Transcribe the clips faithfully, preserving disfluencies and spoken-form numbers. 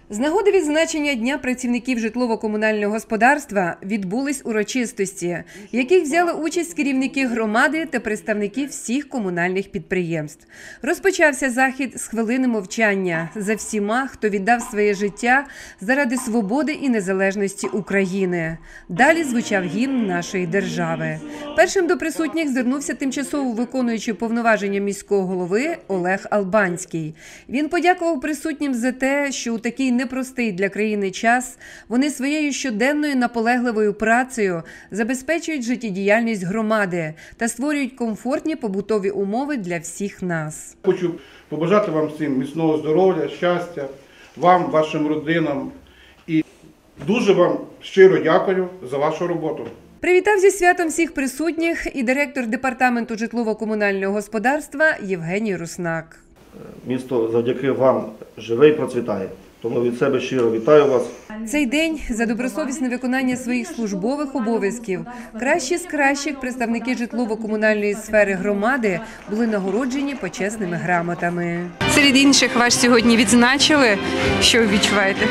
З нагоди відзначення Дня працівників житлово-комунального господарства відбулись урочистості, в яких взяли участь керівники громади та представники всіх комунальних підприємств. Розпочався захід з хвилини мовчання за всіма, хто віддав своє життя заради свободи і незалежності України. Далі звучав гімн нашої держави. Першим до присутніх звернувся тимчасово виконуючий повноваження міського голови Олег Албанський. Він подякував присутнім за те, що у такий непростий для країни час вони своєю щоденною наполегливою працею забезпечують життєдіяльність громади та створюють комфортні побутові умови для всіх нас. Хочу побажати вам всім міцного здоров'я, щастя, вам, вашим родинам і дуже вам щиро дякую за вашу роботу. Привітав зі святом всіх присутніх і директор департаменту житлово-комунального господарства Євгеній Руснак. Місто завдяки вам живе і процвітає. Тому від себе щиро вітаю вас. Цей день за добросовісне виконання своїх службових обов'язків кращі з кращих представники житлово-комунальної сфери громади були нагороджені почесними грамотами. Серед інших вас сьогодні відзначили. Що ви відчуваєте?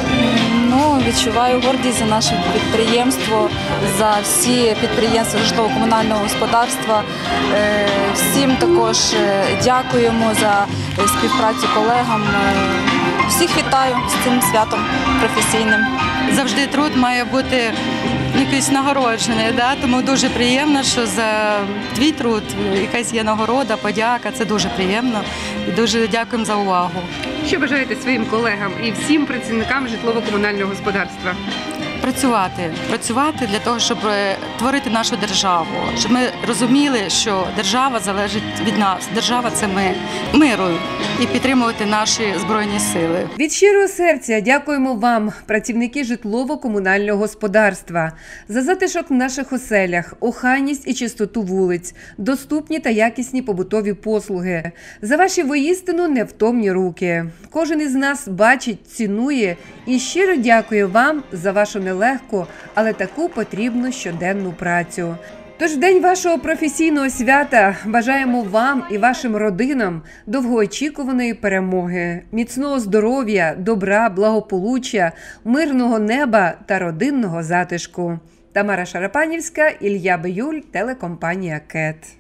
Ну, відчуваю гордість за наше підприємство, за всі підприємства житлово-комунального господарства. Всім також дякуємо за співпрацю колегам. Всіх вітаю з цим святом професійним. Завжди труд має бути якийсь нагороджений, да? Тому дуже приємно, що за твій труд якась є нагорода, подяка. Це дуже приємно і дуже дякуємо за увагу. Що бажаєте своїм колегам і всім працівникам житлово-комунального господарства? Працювати, працювати для того, щоб творити нашу державу, щоб ми розуміли, що держава залежить від нас, держава – це ми, миру, і підтримувати наші Збройні сили. Від щирого серця дякуємо вам, працівники житлово-комунального господарства, за затишок в наших оселях, охайність і чистоту вулиць, доступні та якісні побутові послуги, за ваші воістину невтомні руки. Кожен із нас бачить, цінує і щиро дякує вам за вашу нелегку, але таку потрібну щоденну працю. Тож в день вашого професійного свята бажаємо вам і вашим родинам довгоочікуваної перемоги, міцного здоров'я, добра, благополуччя, мирного неба та родинного затишку. Тамара Шарапанівська, Ілля Биюль, телекомпанія КЕТ.